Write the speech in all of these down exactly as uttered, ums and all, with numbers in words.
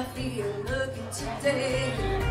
I feel looking today.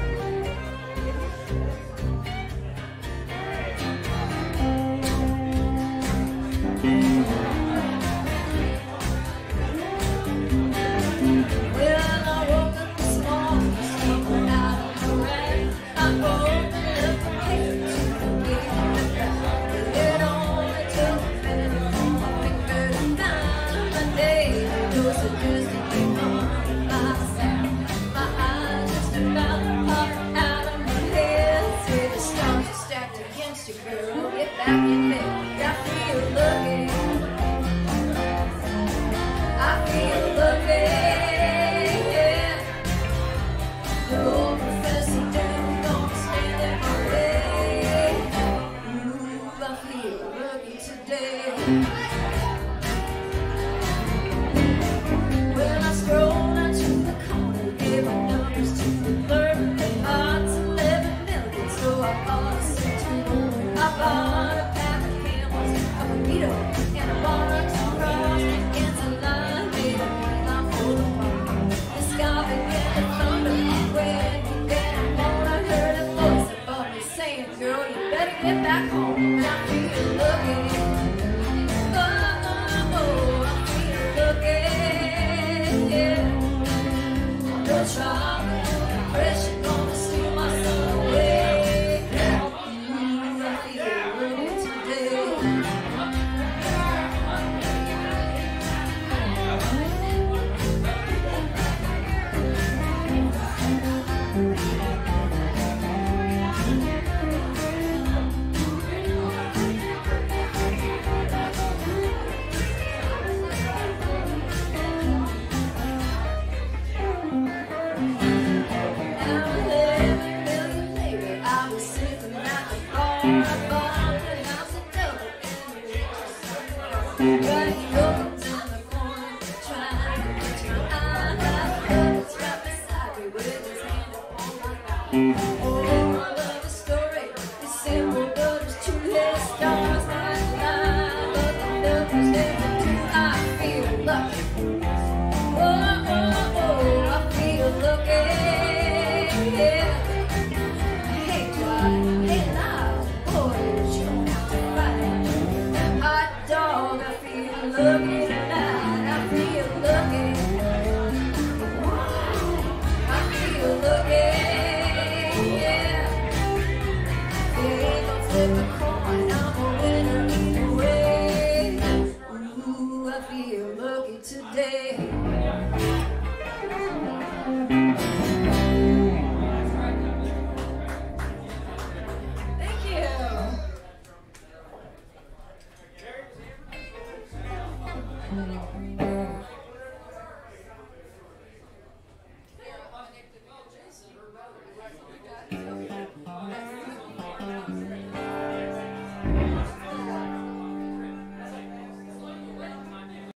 Girl, get back in bed. I feel looking. I feel looking. Yeah. The old professor dude gonna stand in my way. Ooh, I feel looking today. Well, I scrolled down to the corner, gave my numbers to the clerk. Odds eleven million, so I bought a six. I bought a pack of camels, a burrito, and a bar to cross against a line made of line full of wine. The sky began to thunder when then when I heard a voice above me saying, "Girl, you better get back home." And I feel looking, oh, oh, oh, I feel looking, yeah. No trouble, depression gonna steal my soul away. But he opens in the corner, trying to catch my eye. It's right beside me with his hand upon my thigh.